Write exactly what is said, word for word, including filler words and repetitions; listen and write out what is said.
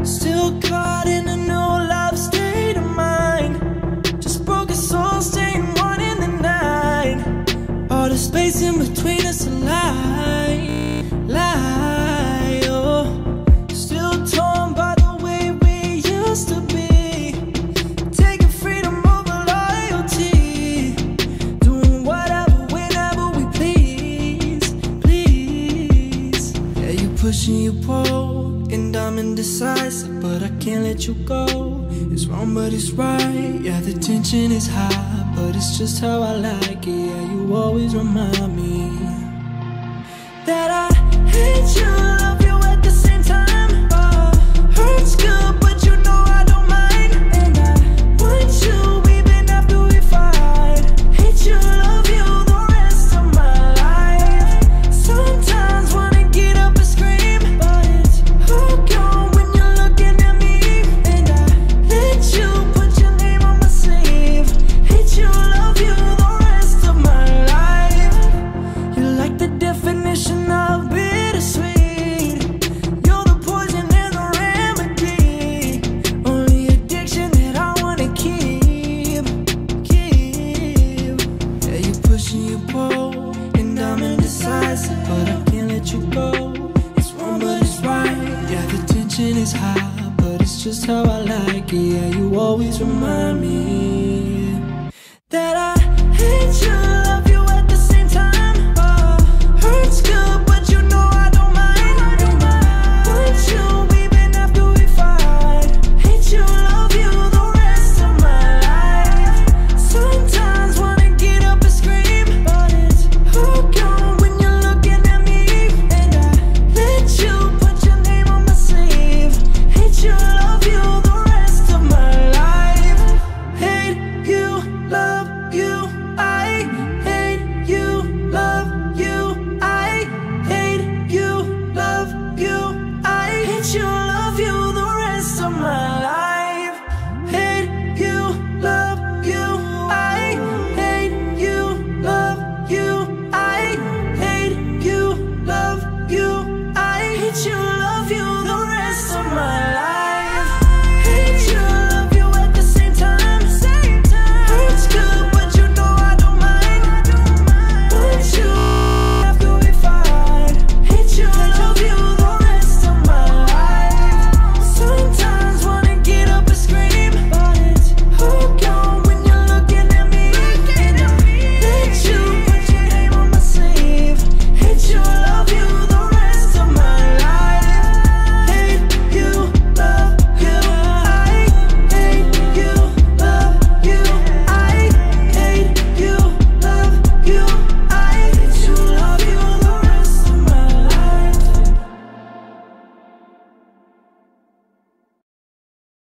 Still caught in a new love state of mind. Just broken soul staying one in the night. All the space in between us a lie, lie, oh. Still torn by the way we used to be. Taking freedom over loyalty. Doing whatever, whenever we please, please. Yeah, you pushing, you pull, and I'm indecisive, but I can't let you go. It's wrong, but it's right. Yeah, the tension is high, but it's just how I like it. Yeah, you always remind me that I hate you, love you at the same time. Oh, hurts good, but you know I don't mind. And I want you even after we fight. Hate you, love you the rest of my life. Sometimes wanna get up and scream, but it's all gone when you're looking at me. And I let you put your name on my sleeve. Hate you, love you the rest of my life. You're like the definition of bittersweet. You're the poison and the remedy. Only addiction that I wanna keep, keep. Yeah, you push and you pull, and I'm indecisive, but I can't let you go. It's wrong, but it's right. Yeah, the tension is high, but it's just how I like it. Yeah, you always remind me